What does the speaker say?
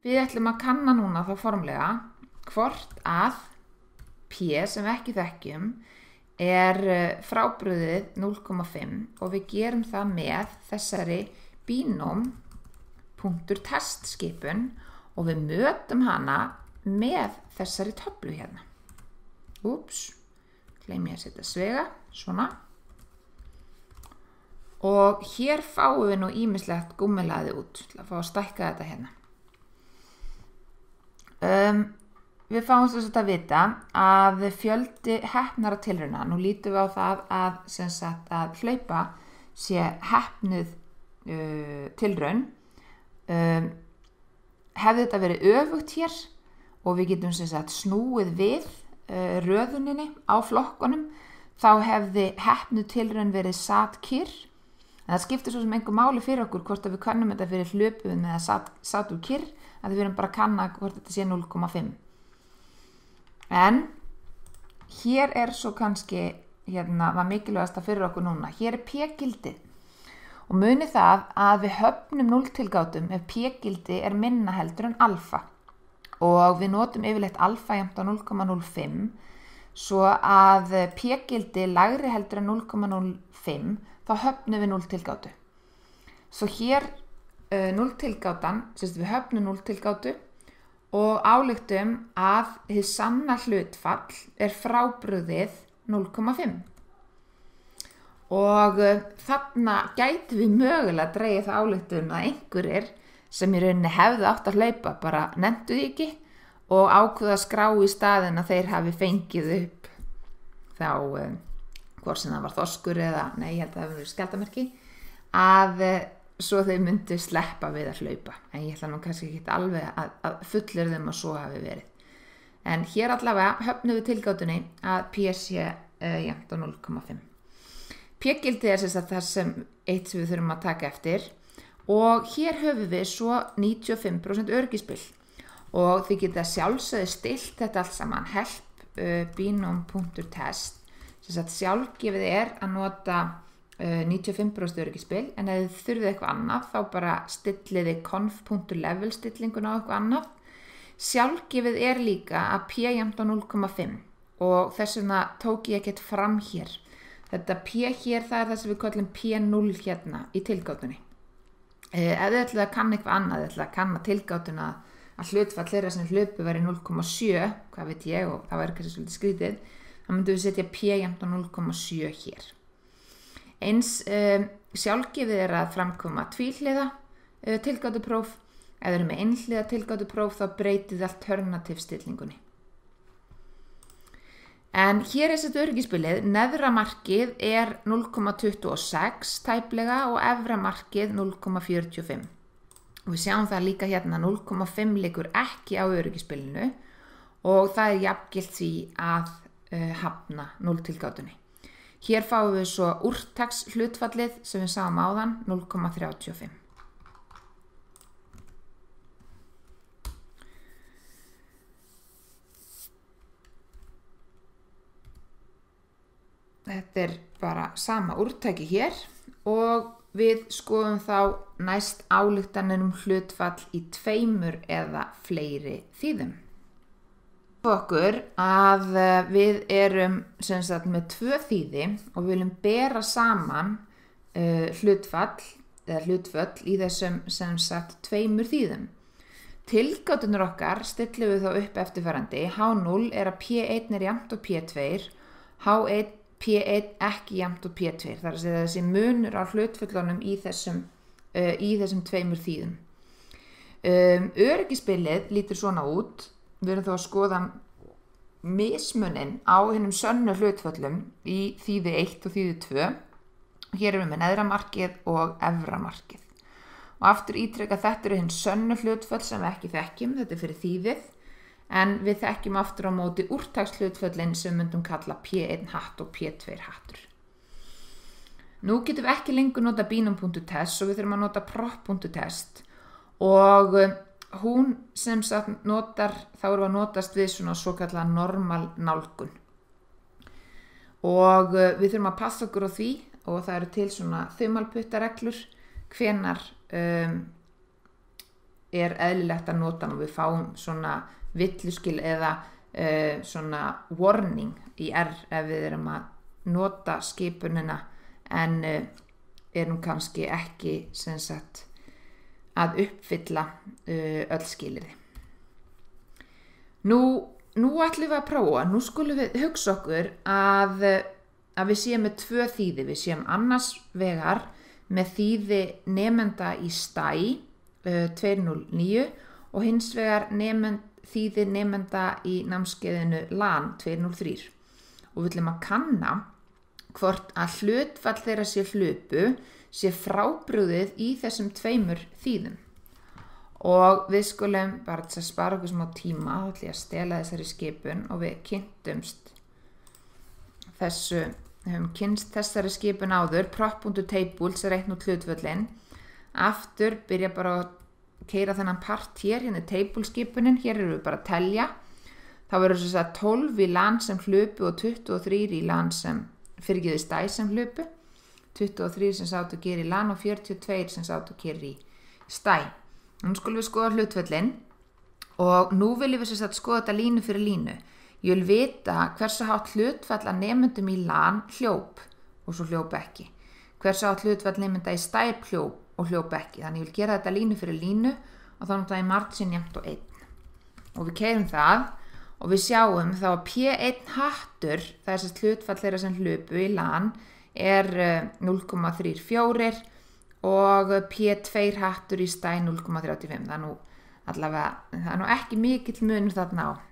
við ætlum að kanna núna þá formlega hvort að P sem við ekki þekkjum frábrugðið 0,5 og við gerum það með þessari binom.test skipun og við mötum hana með þessari töflu hérna. Gleymi ég að setja svega, svona. Og hér fáum við nú ýmislegt gúmmelaði út til að fá að stækka þetta hérna. Við fáum þess að vita að fjöldi heppnara tilrauna, nú lítum við á það að hlaupa sé heppnuð tilraun, hefði þetta verið öfugt hér og við getum snúið við röðuninni á flokkunum, þá hefði heppnuð tilraun verið sat kyrr. En það skiptir svo sem engu máli fyrir okkur hvort að við kannum þetta fyrir hlöpuðum eða sat úr kyrr, að við erum bara að kanna hvort þetta sé 0,5. En hér svo kannski það mikilvægasta fyrir okkur núna. Hér P-gildið og munið það að við höfnum 0 tilgátum ef P-gildi minna heldur en alfa og við notum yfirleitt alfa jafnt á 0,05 svo að P-gildi lægri heldur en 0,05 þá höfnum við 0 tilgátu. Svo hér 0 tilgátan, við höfnum 0 tilgátu og ályktum að hið sanna hlutfall frábrugðið 0,5. Og þarna gætum við mögulega dregið það ályktun að einhverjir sem í rauninni hefðu átt að hlaupa bara nenntu því ekki og ákveða að skrá í staðinn að þeir hafi fengið upp þá hvort sem það var þorskur eða, nei, ég held að það hefur verið skjaldarmerki, að svo þau myndu sleppa við að hlaupa. En ég ætla nú kannski ekki alveg að fullyrða að svo hafi verið. En hér allavega höfnum við tilgátunni að P sé jafnt á 0,5. P-gildið það sem eitt sem við þurfum að taka eftir og hér höfum við svo 95% öryggisbil og þið geta sjálfsögðu stillt þetta allt saman. Help binom.test sjálfgefið að nota 95% öryggisbil en ef þið þurfið eitthvað annað þá bara stilliði conf.level stillinguna á eitthvað annað. Sjálfgefið líka að P jafnt á 0,5 og þess vegna tók ég ekkert fram hér. Þetta P hér það það sem við kallum P0 hérna í tilgátunni. Ef þið ætlið að kanna eitthvað annað, þið ætlið að kanna tilgátuna að hlutfall þeirra sem hlupu væri 0,7, hvað veit ég og það væri kannski svolítið skrítið, þá myndum við setja P jafnt á 0,7 hér. Eins sjálfgefið að framkoma tvíhliða tilgátupróf. Ef við erum með einhliða tilgátupróf þá breytið allt alternativ stillingunni. En hér þetta öryggisbilið, neðra markið 0,26 tæplega og efra markið 0,45. Og við sjáum það líka hérna 0,5 liggur ekki á öryggisbilinu og það jafngilt því að hafna 0 tilgátunni. Hér fáum við svo úrtaks hlutfallið sem við sáum áðan 0,35. Þetta bara sama úrtaki hér og við skoðum þá næst ályktanir hlutfall í 2 eða fleiri þýðum. Okkur að við erum með 2 þýði og við viljum bera saman hlutföll í þessum 2 þýðum. Tilgátunir okkar stillum við þá upp eftirfarandi. H0 að P1 jafnt og P2, H1 P1 ekki jafnt og P2. Það að segja þessi munur á hlutföllunum í þessum 2 þýðum. Öryggisbilið lítur svona út. Við erum þá að skoða mismunin á hinum sönnu hlutföllum í þýði 1 og þýði 2. Hér erum við með neðra markið og efra markið. Og aftur ítreka þetta hinn sönnu hlutföll sem við ekki þekkjum, þetta fyrir þýðið, en við þekkjum aftur á móti úrtakshlutföllin sem við myndum kalla P1 hatt og P2 hattur. Nú getum við ekki lengur nota binom.test og við þurfum að nota prop.test og hún sem sagt notar, þá erum við að notast við svona svo kallar normal nálgun. Og við þurfum að passa okkur á því og það eru til svona þumalputtareglur hvenar eðlilegt að nota og við fáum svona villuskil eða svona warning í R ef við erum að nota skipunina en erum kannski ekki sem sagt að uppfylla öll skilyrði. Nú ætlum við að prófa, nú skulum við hugsa okkur að við séum með 2 þýði, við séum annars vegar með þýði nemenda í STAI 209 og hins vegar þýði nemenda í námskeiðinu LAN 203 og við ætlum að kanna hvort að hlutfall þeirra sé frábrugðið í þessum 2 þýðum. Og við skulum bara til að spara okkur smá tíma, þá ætlum ég að stela þessari skipun og við kynntumst höfum kynnst þessari skipun áður, prop.tables er reikna út hlutföllin. Aftur byrja bara að keyra þennan part hér, hérna er table skipunin, hér erum við bara að telja. Þá verður þess að 12 í LAN sem hlupu og 23 í LAN sem fyrirgiði STAI sem hlupu. 23 sem sátt og gera í LAN og 42 sem sátt og gera í STAI. Nú skulum við skoða hlutföllin og nú viljum við sem sagt skoða þetta línu fyrir línu. Ég vil vita hversu hátt hlutfall að nemendum í LAN hljóp og svo hljóp ekki. Hversu hátt hlutfall nemenda í STAI hljóp og hljóp ekki. Þannig ég vil gera þetta línu fyrir línu og þá nota ég margin jafnt og 1. Og við keyrum það og við sjáum þá að P1 hattur, það er þess hlutfall þeirra sem hlupu í LAN, er 0,34 og P2 hattur í STAI 0,35. Það er nú ekki mikill munur þarna á.